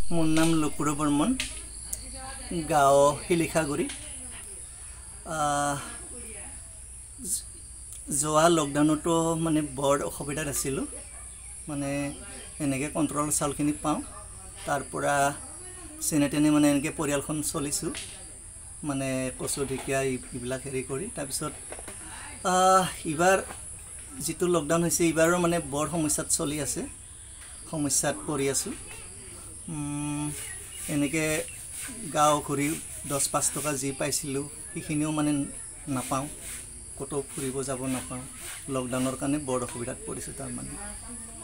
মোৰ নাম লকুৰ বৰ্মন গাঁও শিলিখাগুৰি যোৱা লকডাউনতো মানে বৰ অসুবিধাত আছিলোঁ মানে এনেকৈ কণ্ট্ৰল চাউলখিনি পাওঁ তাৰ পৰা চেনে তেনে মানে এনেকৈ পৰিয়ালখন চলিছোঁ মানে কচু ঢেকীয়া এইবিলাক হেৰি কৰি তাৰপিছত এইবাৰ যিটো লকডাউন হৈছে এইবাৰো মানে বৰ সমস্যাত চলি আছে সমস্যাত পৰি আছোঁ এনেকৈ গাঁও ঘূৰি 10-5 টকা যি পাইছিলোঁ সেইখিনিও মানে নাপাওঁ ক'তো ফুৰিব যাব নাপাওঁ লকডাউনৰ কাৰণে বৰ অসুবিধাত পৰিছোঁ তাৰমানে